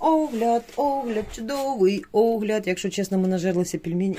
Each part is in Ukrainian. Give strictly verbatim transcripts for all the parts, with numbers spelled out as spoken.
Огляд, огляд, чудовий огляд. Якщо чесно, ми нажерлися пельмені.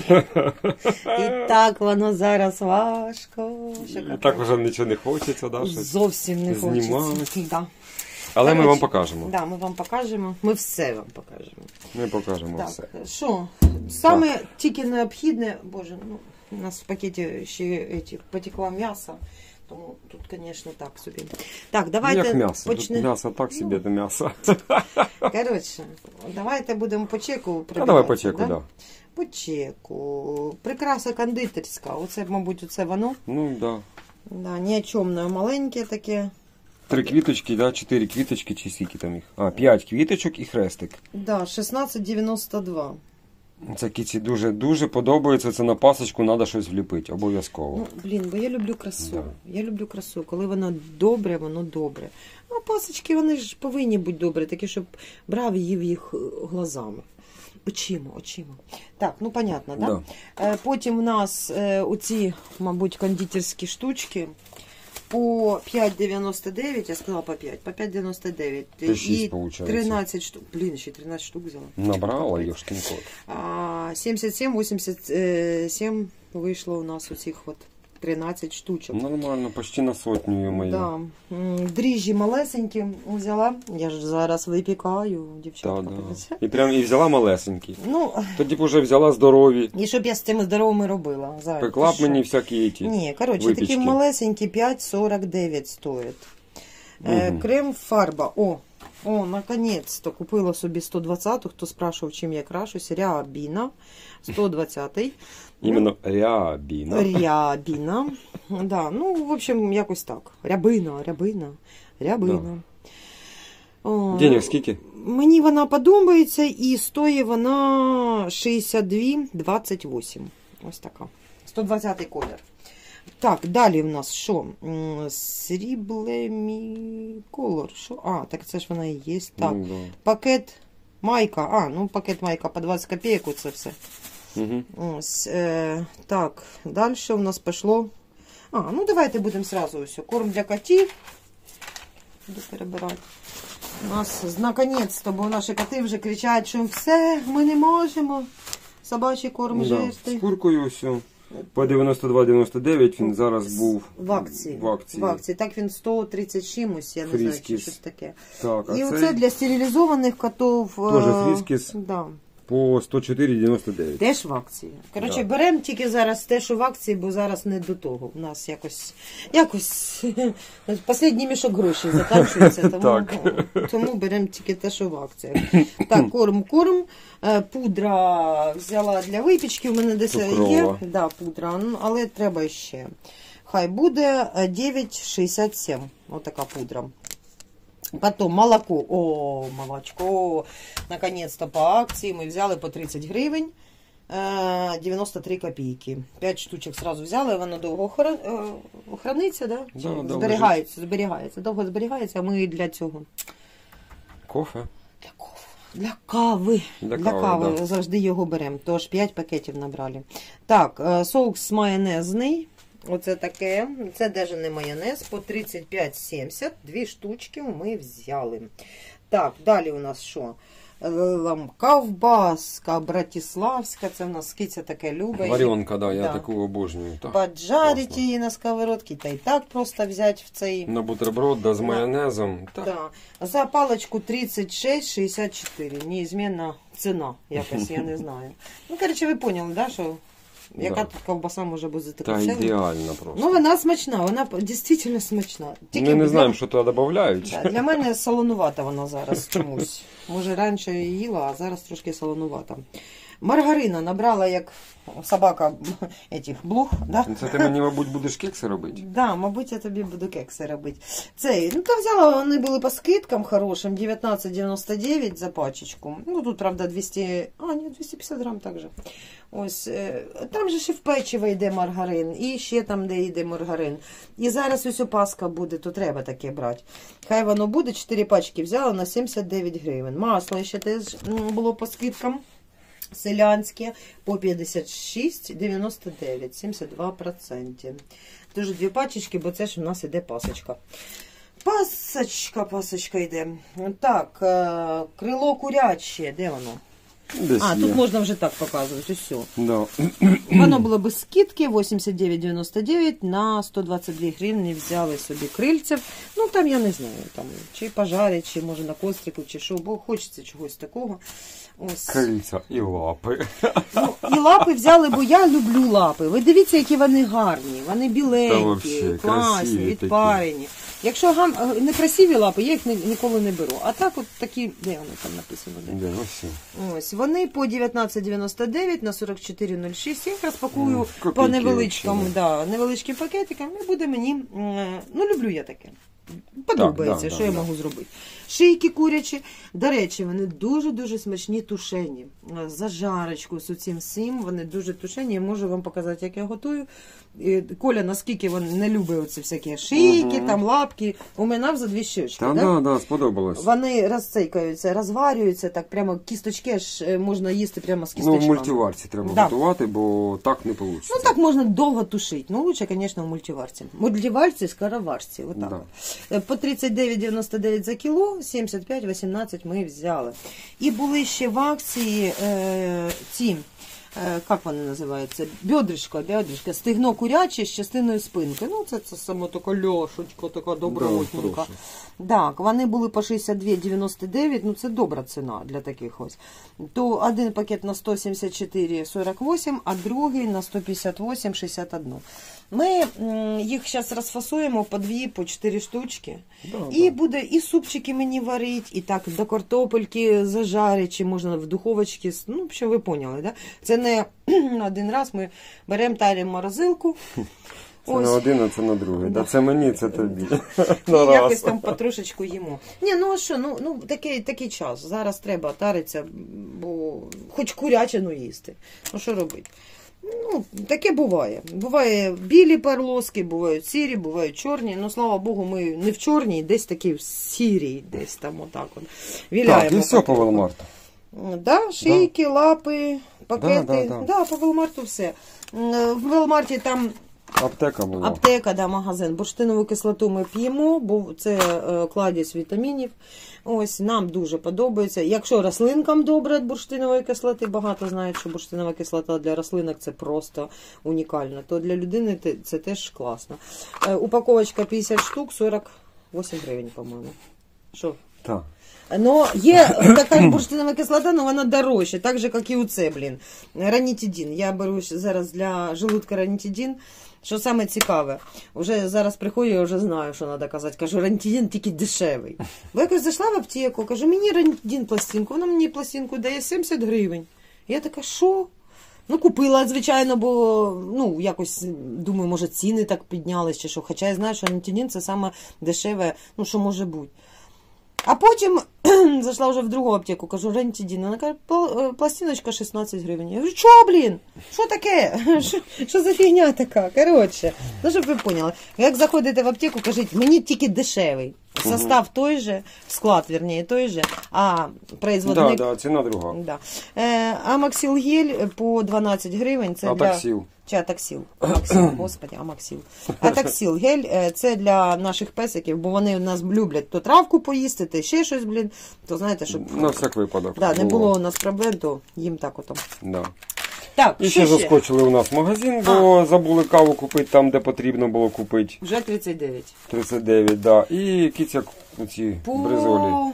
І так воно зараз важко. І так вже нічого не хочеться, да? Зовсім не хочеться. Да. Але Короче, ми вам покажемо. Да, ми вам покажемо. Ми все вам покажемо. Ми покажемо так, все. Що? Саме так. Тільки необхідне, боже, ну, у нас в пакеті ще эти, потекло м'ясо. Тому тут, звісно, так собі. Так, давайте як м'ясо? почнемо. М'ясо так собі, це м'ясо. Коротше, давайте будемо по чеку. А давай по чеку, так. Да? Да? По чеку. Прикраса кондитерська. Оце, мабуть, оце воно. Ну, так. Да. Да, ні о чому, маленьке таке. Три квіточки, да, чотири квіточки, чи скільки там їх? А, п'ять квіточок і хрестик. Да, шістнадцять дев'яносто два. Це кіці дуже-дуже подобається, це на пасочку треба щось вліпити, обов'язково. Ну, блін, бо я люблю красу. Да. Я люблю красу. Коли воно добре, воно добре. А пасочки, вони ж повинні бути добрі, такі, щоб брав і їв їх глазами. Очима, очима. Так, ну, понятно, да? Да. Потім в нас оці, мабуть, кондитерські штучки. По п'ять дев'яносто дев'ять, я сказала по п'ять, по п'ять дев'яносто дев'ять. І тринадцять штук. Блін, ще тринадцять штук взяла. Набрала, ёшкин кот. сімдесят сім вісімдесят сім вийшло у нас у цих от тринадцять штучок. Нормально, почти на сотню мою. Да. Дріжджі малесенькі взяла. Я ж зараз випікаю, дівчатка. Да, да. І прям і взяла малесенькі. Ну, тоді б вже взяла здорові. І щоб я з цими здоровими робила. Зараз. Пекла б мені всякі ті. Ні, коротше, випічки. Такі малесенькі п'ять сорок дев'ять стоять. Угу. Е, крем фарба. О, о, наконець-то купила собі сто двадцяту. Хто спрашував, чим я крашусь. Рябіна. сто двадцятий. Іменно рябіна. Рябіна. Да, ну, в общем, якось так. Рябина, рябина, рябина. Да. О, денег скільки? Мені вона подобається і стоїть вона шістдесят два двадцять вісім. Ось така. сто двадцятий колір. Так, далі в нас що? Сріблемі колор. Що? А, так це ж вона і є. Так, ну, да. Пакет майка. А, ну пакет майка по двадцять копійок оце все. Угу. Ось, е, так, далі у нас пішло. А, ну давайте будемо сразу все. Корм для котів. Буду перебирати. У нас, наконець-то, бо наші коти вже кричать, що все, ми не можемо собачий корм да. жерти. З куркою все. По дев'яносто два дев'яносто дев'ять він зараз був в акції. В акції. В акції. Так він сто тридцять чимось, я не знаю, чи щось таке. Так, і а оце цей... для стерилізованих котів. Тоже фріскіс. Да. По сто чотири дев'яносто дев'ять. Теж в акції. Коротше, да. Беремо тільки зараз те, що в акції, бо зараз не до того. У нас якось, якось, останній мішок грошей закінчується, тому, тому беремо тільки те, що в акціях. Так, корм, корм. Пудра взяла для випічки, в мене десь Цукрова. Є. Да, пудра, але треба ще. Хай буде дев'ять шістдесят сім. Отака пудра. Потом молоко. О, молочко. Наконец-то по акції ми взяли по тридцять гривень. дев'яносто три копійки. п'ять штучок сразу взяли, воно довго храниться, да? Да, зберігається, зберігається. Довго зберігається, а ми для цього. Кофе? Для кофе. Для кави. Для, для кави, кави. Да. Завжди його беремо. Тож п'ять пакетів набрали. Так, соус майонезний. Оце таке. Це даже не майонез. По тридцять п'ять сімдесят. Дві штучки ми взяли. Так, далі у нас що? Ковбаска братиславська. Це в нас киця таке любить. Варенка, да, я да. таку обожнюю. Поджарить її на сковородці. Та й так просто взяти в цей... На бутерброд, да, з майонезом. Так. Да. За паличку тридцять шість шістдесят чотири. Неізмінна ціна якась, я не знаю. Ну, коротше, ви поняли, да, що... Яка да. тут ковбаса може бути за таку Та ціну? ідеально просто. Ну, вона смачна, вона дійсно смачна. Тільки ми не для... знаємо, що туди додають. Да, для мене солонувата вона зараз чомусь. Може, раніше їла, а зараз трошки солонувата. Маргарина набрала, як собака, этих блох. Да? Це ти мені, мабуть, будеш кекси робити? Так, да, мабуть, я тобі буду кекси робити. Цей, ну, то взяла, вони були по скидкам хорошим, дев'ятнадцять дев'яносто дев'ять за пачечку. Ну, тут, правда, двісті, а, ні, двісті п'ятдесят грам також. Ось, там же ще в печиво йде маргарин, і ще там, де йде маргарин. І зараз ось Пасха буде, то треба таке брати. Хай воно буде, чотири пачки взяла на сімдесят дев'ять гривень. Масло ще теж було по скидкам. Селянське по п'ятдесят шість дев'яносто дев'ять, сімдесят два відсотки. Тож дві пачечки, бо це ж у нас іде пасочка. Пасочка, пасочка йде. Так, е, крило куряче, де воно? Десь А, є. тут можна вже так показувати, все. Да. Воно було без скидки, вісімдесят дев'ять дев'яносто дев'ять, на сто двадцять дві гривні взяли собі крильців. Ну, там я не знаю, там, чи пожарять, чи може на кострику, чи що, бо хочеться чогось такого. Ось. Крильця і лапи. Ну, і лапи взяли, бо я люблю лапи. Ви дивіться, які вони гарні, вони біленькі, вообще, класні, красиві відпарені. Якщо гам... некрасиві лапи, я їх ні- ніколи не беру. А так от такі, де вони там написано? Де? Де, ось. Ось, вони по дев'ятнадцять дев'яносто дев'ять на сорок чотири нуль шість. Я їх розпакую Ну, по копійки невеличкому, взагалі. да, невеличким пакетикам і буде мені, м, ну люблю я таке. Подобається, Так, да, що да, я да. можу зробити. Шийки курячі. До речі, вони дуже-дуже смачні тушені. За жарочку з цим всім, вони дуже тушені. Я можу вам показати, як я готую. І Коля, наскільки він не любить оці всякі шийки, Мгм. там лапки. У мене за дві щочки. Та да? да, да, сподобалось. Вони розцейкаються, розварюються, так прямо кісточки аж е, можна їсти прямо з Ну, кісточками. в мультиварці треба Да. готувати, бо так не вийде. Ну так можна довго тушити. Ну, лучше, звісно, в мультиварці. В мультиварці, скороварці. Отак. Да. Е, По тридцять дев'ять дев'яносто дев'ять за кіло, сімдесят п'ять вісімнадцять ми взяли. І були ще в акції е, ці, е, як вони називаються? Бедришко, бедришко, стегно куряче з частиною спинки. Ну, це, це саме така ляшечка, така добротненька. хороше. Так, вони були по шістдесят два дев'яносто дев'ять, ну це добра ціна для таких ось. То один пакет на сто сімдесят чотири сорок вісім, а другий на сто п'ятдесят вісім шістдесят один. Ми м, їх зараз розфасуємо по дві, по чотири штучки. Да, І да. буде і супчики мені варить, і так до картопельки зажарить, чи можна в духовочці, ну, що ви поняли, да? Це не на один раз ми беремо таримо морозилку. Це на один, а це на другий. Да. Це мені, це тобі. І На якось раз. там потрошечку їмо. Ні, ну а що, ну, ну такий, такий час. Зараз треба таритися, бо хоч курячину їсти. Ну що робити? Ну, таке буває. Буває білі перлоски, бувають сірі, бувають чорні. Ну, слава Богу, ми не в чорній, десь такі в сірій, десь там отак от. Віляємо. Так, і все по Велмарту. Да, шийки, лапи, пакети. Да, да, да. Да, по Велмарту все. М, В Велмарті там Аптека була. аптека, да, магазин. Бурштинову кислоту ми п'ємо, бо це е, кладезь вітамінів. Ось, нам дуже подобається. Якщо рослинкам добре від бурштинової кислоти, багато знають, що бурштинова кислота для рослинок це просто унікально, то для людини це, це теж класно. Е, упаковочка п'ятдесят штук, сорок вісім гривень, по-моєму. Що? Так. Но є така бурштинова кислота, але вона дорожча, так же, як і у це, блін. Ранітидин. Я беру зараз для желудка ранітидин. Що саме цікаве, вже зараз приходжу, я вже знаю, що треба казати. Кажу, ранітидин тільки дешевий. Бо якось зайшла в аптеку, кажу, мені ранітидин пластинку, вона мені пластинку дає сімдесят гривень. Я така, що? Ну, купила, звичайно, бо, ну, якось, думаю, може ціни так піднялись чи що. Хоча я знаю, що ранітидин це саме дешеве, ну, що може бути. А потім зайшла вже в другу аптеку, кажу, ранітидин. Вона каже, пластиночка шістнадцять гривень. Я говорю, що, блін? Що таке? Що, що за фігня така? Коротше, ну, щоб ви поняли. Як заходите в аптеку, кажіть, мені тільки дешевий. Состав той же, склад, верніше, той же, а производник... Да, да, ціна друга. Да. Е, Амаксіл гель по дванадцять гривень. Це Атаксіл. Для... Чи атаксіл? Амаксіл, господи, амаксіл. Атаксіл гель, е, це для наших песиків, бо вони у нас люблять то травку поїсти, то ще щось, блін. То знаєте, щоб... На всяк випадок. Да, не було у нас проблем, то їм так ото. Да. Так, І що ще ще? заскочили у нас в магазин, бо забули каву купити там, де потрібно було купити. Вже тридцять дев'ять. тридцять дев'ять, да. І кіця ці По... бризолі.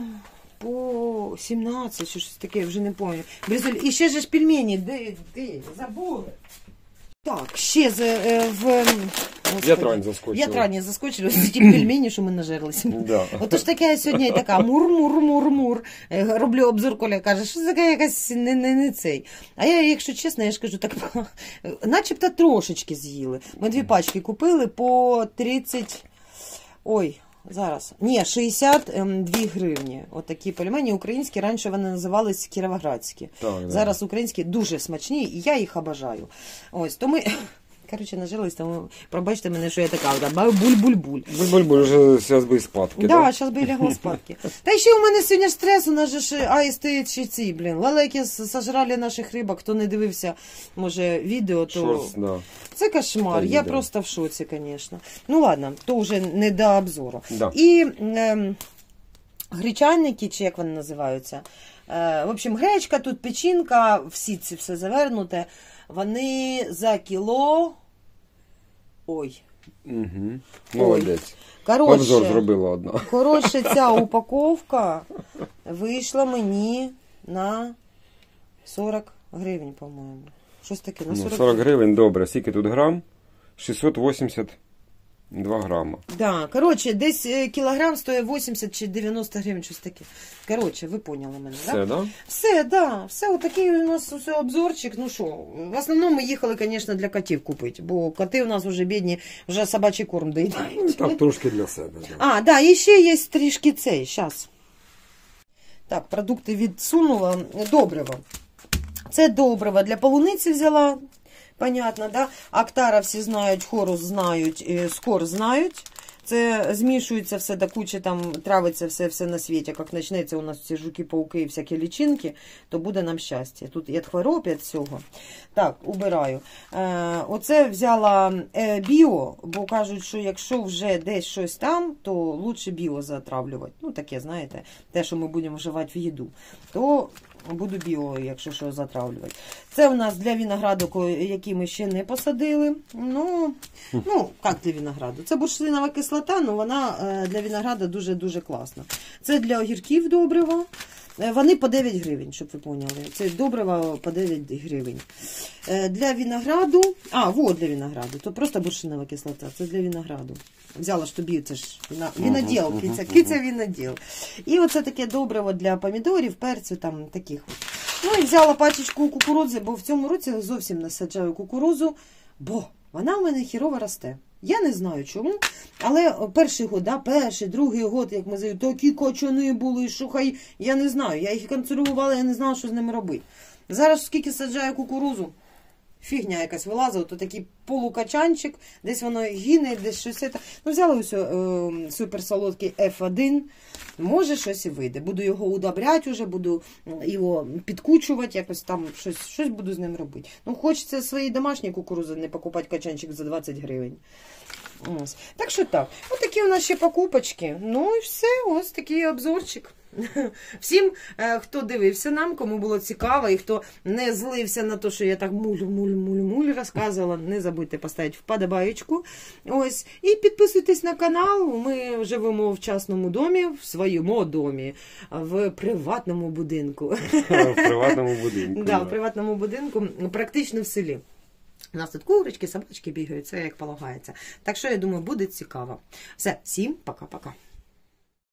По сімнадцять, чи щось таке, вже не пам'ятаю. Бризоль. І ще ж пельмені, де, де, забули. Так, ще з, е, в... Господи. Ятрань заскочили. Ятрань заскочили, ось ті пельмені, що ми нажерлися. Да. Отож таке я сьогодні така мур-мур-мур-мур. Е, Роблю обзор, Коля каже, що це така якась не, не, не цей. А я, якщо чесно, я ж кажу, так начебто трошечки з'їли. Ми дві пачки купили по тридцять... Ой... Зараз. Ні, шістдесят дві гривні. Отакі пельмені українські. Раніше вони називались кіровоградські. Так, да. Зараз українські дуже смачні, і я їх обожаю. Ось, то ми Коротше, нажилась, тому пробачте мене, що я така, буль-буль-буль. Буль-буль, вже зараз би і спадки, да? Да, зараз би і лягла спадки. Та ще у мене сьогодні стрес, у нас же ж аїсти чи ці, блін. Лелеки сожрали наших рибок, хто не дивився, може, відео, то... Шорс, да. Це кошмар, Та я да. просто в шоці, звісно. Ну ладно, то вже не до обзору. Да. І е, гречанники, чи як вони називаються, е, в общем, гречка, тут печінка, в сітці все завернуте, вони за кіло... Ой. Угу. Молодець. Коротше, Обзор зробила одна. коротше, ця упаковка вийшла мені на сорок гривень, по-моєму. Щось таке, на сорок, Ну, сорок гривень, добре. Скільки тут грам? шістсот вісімдесят два грама. Да, коротше, десь кілограм стоїть вісімдесят чи дев'яносто гривень, щось таке. Коротше, ви поняли мене, Все, да? да? Все, да, все, отакий у нас все обзорчик. Ну що, в основному ми їхали, звісно, для котів купити, бо коти у нас вже бідні, вже собачий корм доїдають. Так, трошки для себе, да. А, да, і ще є трішки цей, щас. Так, продукти відсунула. Добриво. Це добриво для полуниці взяла, понятно, да? Актара всі знають, хорус знають, скор знають. Це змішується все до кучі, там травиться все-все на світі. Як почнеться у нас ці жуки-пауки і всякі лічинки, то буде нам щастя. Тут і від хвороб, і від всього. Так, убираю. Е, оце взяла е, біо, бо кажуть, що якщо вже десь щось там, то лучше біо затравлювати. Ну, таке, знаєте, те, що ми будемо вживати в їду. То буду біо, якщо що, затравлювати. Це у нас для винограду, який ми ще не посадили. Ну, ну як для винограду? Це бурштинова кислота, але вона для винограду дуже-дуже класна. Це для огірків добриво. Вони по дев'ять гривень, щоб ви поняли. Це добриво по дев'ять гривень. Для винограду, а, вот для винограду, то просто бурштинова кислота, це для винограду. Взяла ж тобі, це ж виноділ, киця, киця виноділ. І оце таке добриво для помідорів, перцю, там таких. Ну і взяла пачечку кукурудзи, бо в цьому році зовсім не саджаю кукурудзу, бо вона в мене хірово росте. Я не знаю чому, але перший год, да, перший, другий год, як ми заю, такі кочани були, що хай, я не знаю, я їх консервувала, я не знала, що з ними робити. Зараз скільки саджаю кукурудзу, фігня якась вилазила, то такий полукачанчик, десь воно гине, десь щось. Ну, взяла ось е, суперсолодкий еф один, може щось і вийде. Буду його удобряти уже, буду його підкучувати, якось там щось, щось буду з ним робити. Ну, хочеться свої домашні кукурузи не покупати качанчик за двадцять гривень. Ось. Так що так, ось такі у нас ще покупочки. Ну і все, ось такий обзорчик. Всім, хто дивився нам, кому було цікаво і хто не злився на те, що я так муль-муль-муль-муль розказувала, не забудьте поставити вподобаєчку. Ось. І підписуйтесь на канал. Ми живемо в частному домі, в своєму домі, в приватному будинку. В приватному будинку. Да, в приватному будинку, практично в селі. У нас тут курочки, собачки бігають, це як полагається. Так що, я думаю, буде цікаво. Все, всім пока-пока.